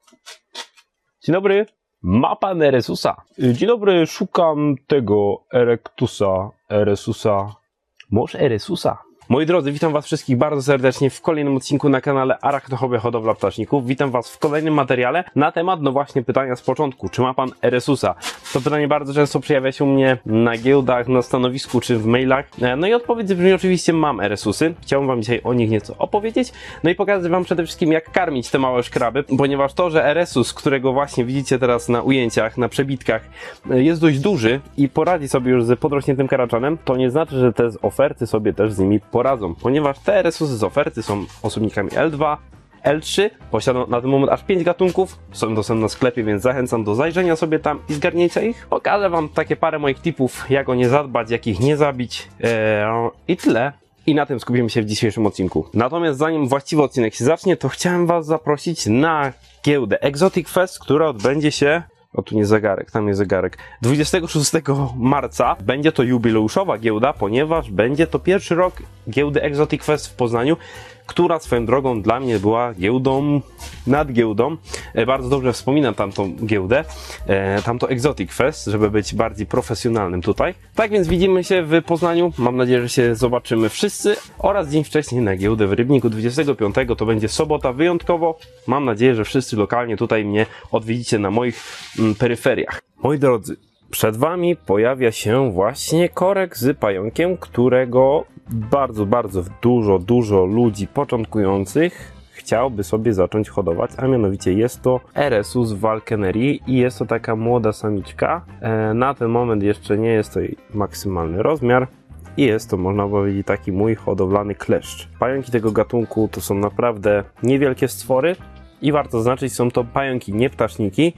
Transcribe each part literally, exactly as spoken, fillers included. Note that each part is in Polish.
Dzień dobry, ma pan Eresusa. Dzień dobry, szukam tego Erectusa, Eresusa, może Eresusa. Moi drodzy, witam was wszystkich bardzo serdecznie w kolejnym odcinku na kanale Arachnohobia Hodowla Ptaszników. Witam was w kolejnym materiale na temat, no właśnie, pytania z początku. Czy ma pan Eresusa? To pytanie bardzo często przejawia się u mnie na giełdach, na stanowisku czy w mailach. No i odpowiedź brzmi oczywiście: mam Eresusy. Chciałbym wam dzisiaj o nich nieco opowiedzieć. No i pokazać wam przede wszystkim, jak karmić te małe szkraby, ponieważ to, że Eresus, którego właśnie widzicie teraz na ujęciach, na przebitkach, jest dość duży i poradzi sobie już z podrośniętym karaczanem, to nie znaczy, że te z oferty sobie też z nimi poradzą, ponieważ te Eresusy z oferty są osobnikami L dwa, L trzy, posiadają na ten moment aż pięć gatunków, są dostępne na sklepie, więc zachęcam do zajrzenia sobie tam i zgarnięcia ich. Pokażę wam takie parę moich tipów, jak o nie zadbać, jak ich nie zabić eee, i tyle. I na tym skupimy się w dzisiejszym odcinku. Natomiast zanim właściwy odcinek się zacznie, to chciałem was zaprosić na giełdę Exotic Fest, która odbędzie się... O, tu nie zegarek, tam jest zegarek. dwudziestego szóstego marca będzie to jubileuszowa giełda, ponieważ będzie to pierwszy rok giełdy Exotic Fest w Poznaniu, która swoją drogą dla mnie była giełdą nad giełdą. E, bardzo dobrze wspominam tamtą giełdę, e, tamto Exotic Fest, żeby być bardziej profesjonalnym tutaj. Tak więc widzimy się w Poznaniu, mam nadzieję, że się zobaczymy wszyscy, oraz dzień wcześniej na giełdę w Rybniku dwudziestego piątego, to będzie sobota wyjątkowo. Mam nadzieję, że wszyscy lokalnie tutaj mnie odwiedzicie na moich mm, peryferiach. Moi drodzy, przed wami pojawia się właśnie korek z pająkiem, którego bardzo, bardzo dużo, dużo ludzi początkujących chciałby sobie zacząć hodować, a mianowicie jest to Eresus Walkenerii i jest to taka młoda samiczka. E, na ten moment jeszcze nie jest to jej maksymalny rozmiar i jest to, można powiedzieć, taki mój hodowlany kleszcz. Pająki tego gatunku to są naprawdę niewielkie stwory i warto zaznaczyć, są to pająki, nie ptaszniki,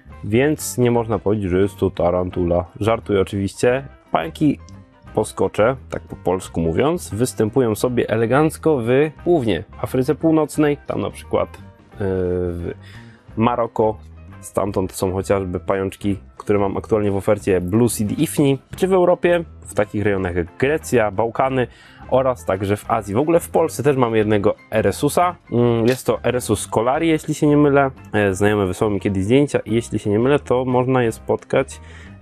więc nie można powiedzieć, że jest to tarantula. Żartuję oczywiście. Pająki poskocze, tak po polsku mówiąc, występują sobie elegancko w głównie Afryce Północnej, tam na przykład yy, w Maroko, stamtąd są chociażby pajączki, które mam aktualnie w ofercie Blue Sea Ifni, czy w Europie, w takich rejonach jak Grecja, Bałkany oraz także w Azji. W ogóle w Polsce też mamy jednego Eresusa, jest to Eresus Scolarii, jeśli się nie mylę. Znajomy wysłał mi kiedyś zdjęcia i jeśli się nie mylę, to można je spotkać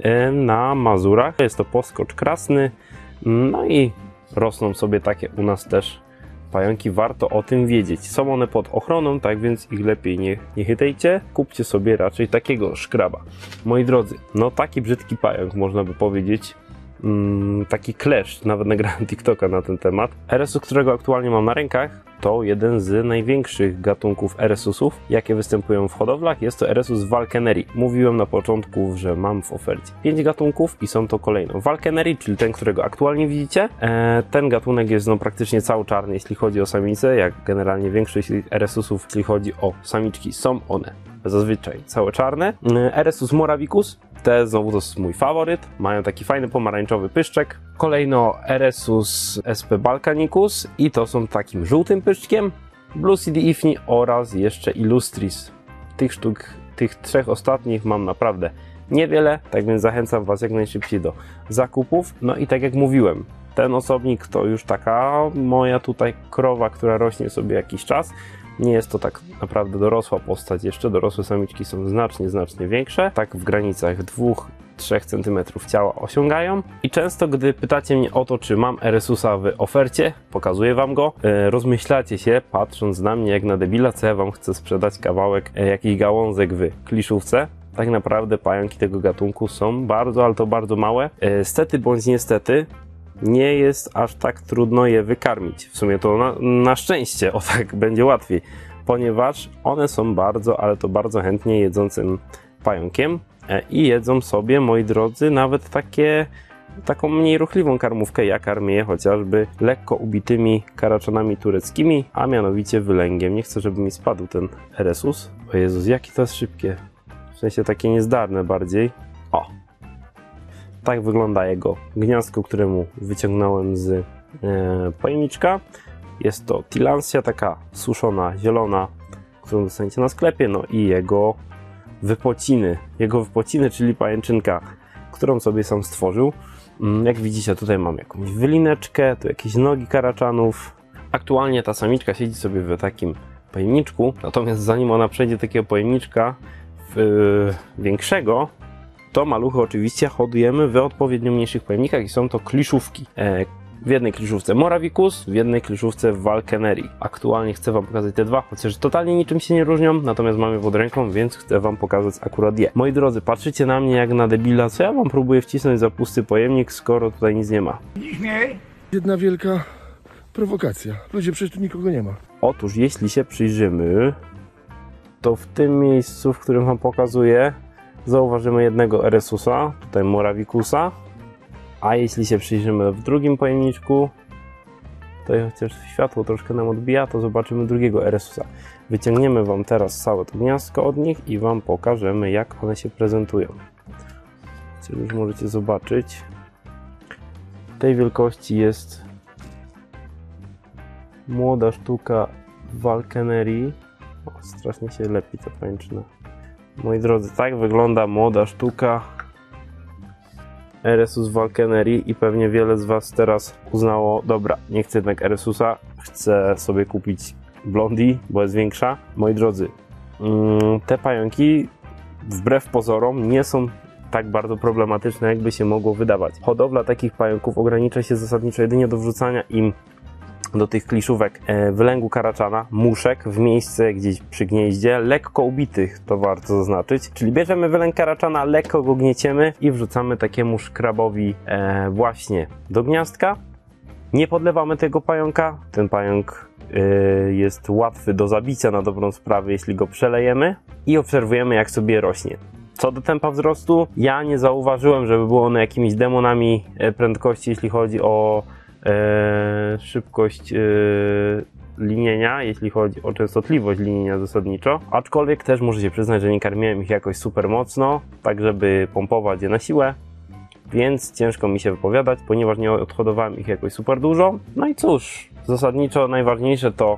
na Mazurach. Jest to poskocz krasny, no i rosną sobie takie u nas też pająki, warto o tym wiedzieć. Są one pod ochroną, tak więc ich lepiej nie, nie chytajcie, kupcie sobie raczej takiego szkraba. Moi drodzy, no taki brzydki pająk, można by powiedzieć, mm, taki kleszcz, nawet nagrałem TikToka na ten temat. Eresus, którego aktualnie mam na rękach, to jeden z największych gatunków Eresusów, jakie występują w hodowlach. Jest to Eresus Walkenerii. Mówiłem na początku, że mam w ofercie pięć gatunków i są to kolejno Walkenerii, czyli ten, którego aktualnie widzicie. E, ten gatunek jest no praktycznie cały czarny, jeśli chodzi o samice, jak generalnie większość Eresusów, jeśli chodzi o samiczki, są one zazwyczaj całe czarne. E, Eresus moravicus, te znowu to jest mój faworyt, mają taki fajny pomarańczowy pyszczek. Kolejno Eresus sp balkanicus i to są takim żółtym pyszczkiem, Blue Sea Ifni oraz jeszcze Illustris. Tych sztuk, tych trzech ostatnich mam naprawdę niewiele, tak więc zachęcam was jak najszybciej do zakupów. No i tak jak mówiłem, ten osobnik to już taka moja tutaj krowa, która rośnie sobie jakiś czas. Nie jest to tak naprawdę dorosła postać jeszcze, dorosłe samiczki są znacznie, znacznie większe, tak w granicach dwóch do trzech centymetrów ciała osiągają. I często, gdy pytacie mnie o to, czy mam Eresusa w ofercie, pokazuję wam go, e, rozmyślacie się, patrząc na mnie jak na debila, co ja wam chcę sprzedać kawałek, e, jakiś gałązek w kliszówce. Tak naprawdę pająki tego gatunku są bardzo, ale to bardzo małe. E, stety bądź niestety, nie jest aż tak trudno je wykarmić. W sumie to na, na szczęście, o tak będzie łatwiej, ponieważ one są bardzo, ale to bardzo chętnie jedzącym pająkiem i jedzą sobie, moi drodzy, nawet takie, taką mniej ruchliwą karmówkę. Ja karmię je chociażby lekko ubitymi karaczanami tureckimi, a mianowicie wylęgiem. Nie chcę, żeby mi spadł ten Eresus. O Jezus, jakie to jest szybkie. W sensie takie niezdarne bardziej. O! Tak wygląda jego gniazdko, któremu wyciągnąłem z e, pojemniczka. Jest to Tillandsia, taka suszona, zielona, którą dostaniecie na sklepie. No i jego wypociny, jego wypociny, czyli pajęczynka, którą sobie sam stworzył. Jak widzicie, tutaj mam jakąś wylineczkę, tu jakieś nogi karaczanów. Aktualnie ta samiczka siedzi sobie w takim pojemniczku. Natomiast zanim ona przejdzie do takiego pojemniczka yy, większego, to maluchy oczywiście hodujemy w odpowiednio mniejszych pojemnikach i są to kliszówki. E, w jednej kliszówce Moravicus, w jednej kliszówce Valkeneri. Aktualnie chcę wam pokazać te dwa, chociaż totalnie niczym się nie różnią, natomiast mamy pod ręką, więc chcę wam pokazać akurat je. Moi drodzy, patrzycie na mnie jak na debila, co ja wam próbuję wcisnąć za pusty pojemnik, skoro tutaj nic nie ma. Jedna wielka prowokacja. Ludzie, przecież tu nikogo nie ma. Otóż, jeśli się przyjrzymy, to w tym miejscu, w którym wam pokazuję, zauważymy jednego Eresusa, tutaj Moravicusa, a jeśli się przyjrzymy w drugim pojemniczku, to chociaż światło troszkę nam odbija, to zobaczymy drugiego Eresusa. Wyciągniemy wam teraz całe to gniazdko od nich i wam pokażemy, jak one się prezentują. Czyli już możecie zobaczyć, tej wielkości jest młoda sztuka Valkeneri. O, strasznie się lepi ta pańczyna. Moi drodzy, tak wygląda młoda sztuka Eresus Valkeneri i pewnie wiele z was teraz uznało, dobra, nie chcę jednak Eresusa, chcę sobie kupić Blondie, bo jest większa. Moi drodzy, te pająki wbrew pozorom nie są tak bardzo problematyczne, jakby się mogło wydawać. Hodowla takich pająków ogranicza się zasadniczo jedynie do wrzucania im do tych kliszówek wylęgu karaczana, muszek w miejsce gdzieś przy gnieździe, lekko ubitych, to warto zaznaczyć. Czyli bierzemy wylęg karaczana, lekko go gnieciemy i wrzucamy takiemu szkrabowi e, właśnie do gniazdka. Nie podlewamy tego pająka, ten pająk e, jest łatwy do zabicia na dobrą sprawę, jeśli go przelejemy i obserwujemy, jak sobie rośnie. Co do tempa wzrostu, ja nie zauważyłem, żeby było one jakimiś demonami prędkości, jeśli chodzi o E, szybkość e, linienia, jeśli chodzi o częstotliwość linienia zasadniczo, aczkolwiek też muszę się przyznać, że nie karmiłem ich jakoś super mocno, tak żeby pompować je na siłę, więc ciężko mi się wypowiadać, ponieważ nie odhodowałem ich jakoś super dużo. No i cóż, zasadniczo najważniejsze to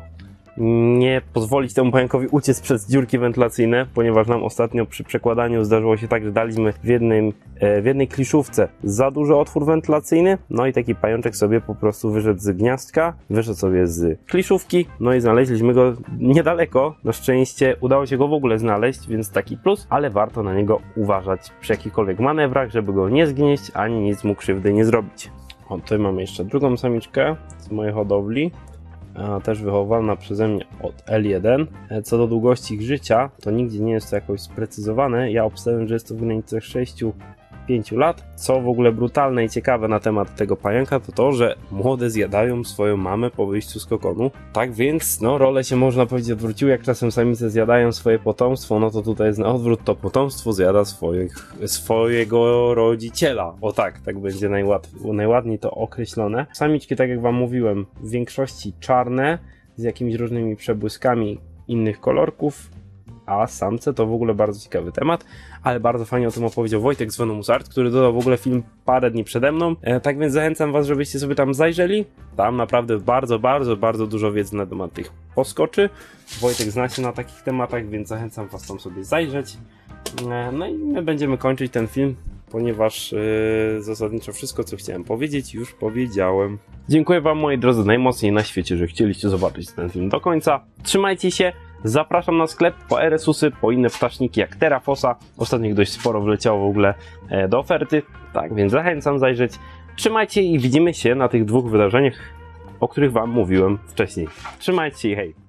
nie pozwolić temu pająkowi uciec przez dziurki wentylacyjne, ponieważ nam ostatnio przy przekładaniu zdarzyło się tak, że daliśmy w, jednym, w jednej kliszówce za duży otwór wentylacyjny, no i taki pajączek sobie po prostu wyszedł z gniazdka, wyszedł sobie z kliszówki, no i znaleźliśmy go niedaleko, na szczęście udało się go w ogóle znaleźć, więc taki plus, ale warto na niego uważać przy jakichkolwiek manewrach, żeby go nie zgnieść, ani nic mu krzywdy nie zrobić. O, tutaj mamy jeszcze drugą samiczkę z mojej hodowli. A też wychowana przeze mnie od L jeden. Co do długości ich życia, to nigdzie nie jest to jakoś sprecyzowane. Ja obstawiam, że jest to w granicach sześciu pięciu lat. Co w ogóle brutalne i ciekawe na temat tego pająka, to to, że młode zjadają swoją mamę po wyjściu z kokonu. Tak więc, no, role się można powiedzieć odwróciły. Jak czasem samice zjadają swoje potomstwo, no to tutaj jest na odwrót, to potomstwo zjada swoich, swojego rodziciela. O tak, tak będzie najłatwiej, najładniej to określone. Samiczki, tak jak wam mówiłem, w większości czarne, z jakimiś różnymi przebłyskami innych kolorków, a samce to w ogóle bardzo ciekawy temat, ale bardzo fajnie o tym opowiedział Wojtek z Venomous Art, który dodał w ogóle film parę dni przede mną, e, tak więc zachęcam was, żebyście sobie tam zajrzeli. Tam naprawdę bardzo, bardzo, bardzo dużo wiedzy na temat tych poskoczy. Wojtek zna się na takich tematach, więc zachęcam was tam sobie zajrzeć. E, no i my będziemy kończyć ten film, ponieważ yy, zasadniczo wszystko, co chciałem powiedzieć, już powiedziałem. Dziękuję wam, moi drodzy, najmocniej na świecie, że chcieliście zobaczyć ten film do końca. Trzymajcie się, zapraszam na sklep po Eresusy, po inne ptaszniki jak Terrafosa. Ostatnio dość sporo wleciało w ogóle e, do oferty, tak więc zachęcam zajrzeć. Trzymajcie i widzimy się na tych dwóch wydarzeniach, o których wam mówiłem wcześniej. Trzymajcie się i hej!